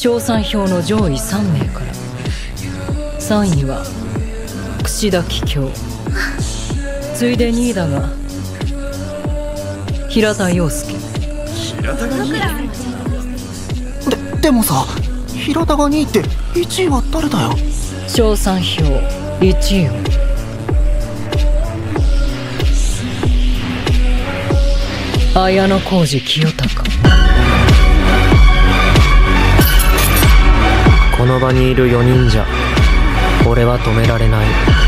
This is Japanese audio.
賞賛票の上位3名から3位には櫛田桔梗、ついで2位だが平田陽介。 平田が2 位でもさ、平田が2位って1位は誰だよ。 賞賛票1位を綾小路清隆。 この場にいる4人じゃ俺は止められない。